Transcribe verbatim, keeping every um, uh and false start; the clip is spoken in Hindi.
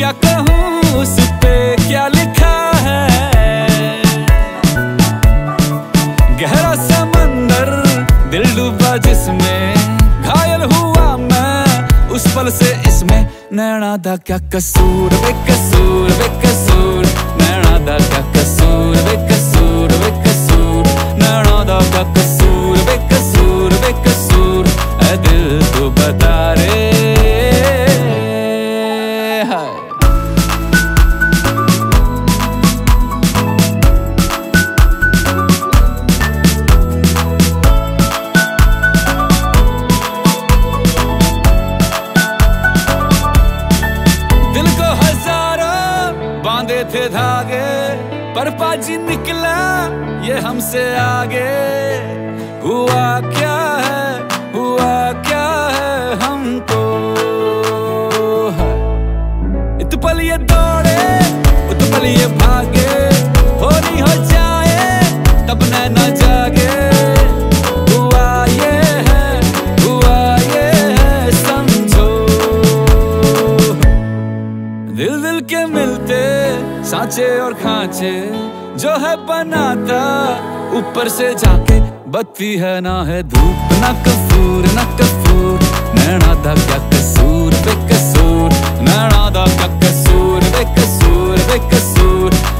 क्या कहूँ उस पे क्या लिखा है। गहरा समंदर दिल डूबा जिसमें, घायल हुआ मैं उस पल से इसमें। नैना दा क्या कसूर बेकसूर बेकसूर, नैना दा क्या कसूर बेकसूर बेकसूर, नैना दा क्या कसूर बेकसूर बेकसूर, ऐ दिल तू बता रे। बांधे थे धागे पर पाजी निकला ये हमसे आगे। हुआ क्या है हुआ क्या है हमको, इत पल ये दौड़े उत पल ये भागे, हो नहीं हो जाए तब नैना जागे। हुआ ये है हुआ ये है समझो, दिल दिल के मिलते सांचे और खांचे जो है बनाता ऊपर से जाके। बत्ती है ना है धूप ना कसूर ना कसूर, नैना दा क्या कसूर बेकसूर, नैना दा क्या कसूर बेकसूर बेकसूर,